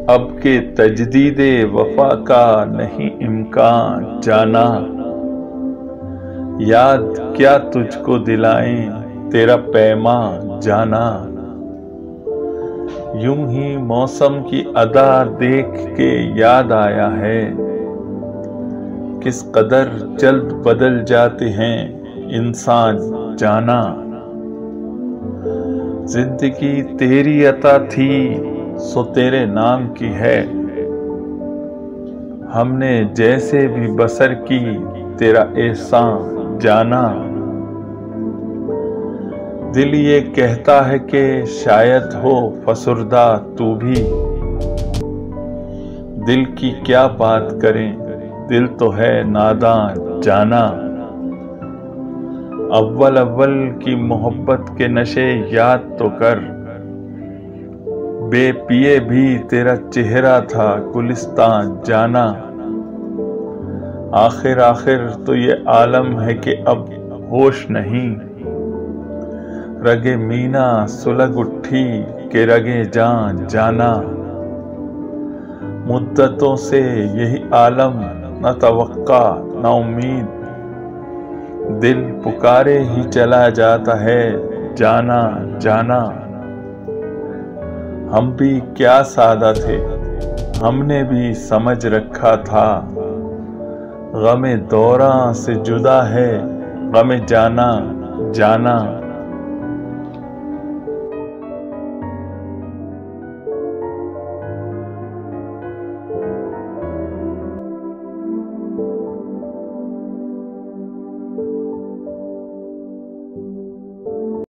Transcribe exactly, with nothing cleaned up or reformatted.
अब के तजदीदे वफा का नहीं इम्कान जाना। याद क्या तुझको दिलाएं तेरा पैमा जाना। यूं ही मौसम की अदा देख के याद आया है, किस कदर जल्द बदल जाते हैं इंसान जाना। जिंदगी तेरी अता थी सो तेरे नाम की है, हमने जैसे भी बसर की तेरा एहसान जाना। दिल ये कहता है कि शायद हो फसुर्दा तू भी, दिल की क्या बात करें दिल तो है नादान जाना। अव्वल अव्वल की मोहब्बत के नशे याद तो कर, बेपिए भी तेरा चेहरा था गुलिस्तान जाना। आखिर आखिर तो ये आलम है कि अब होश नहीं, रगे मीना सुलग उठी के रगे जान जाना। मुद्दतों से यही आलम न तवक्का न उम्मीद, दिल पुकारे ही चला जाता है जाना जाना। हम भी क्या सादा थे, हमने भी समझ रखा था, गमे दौरा से जुदा है गमे जाना जाना।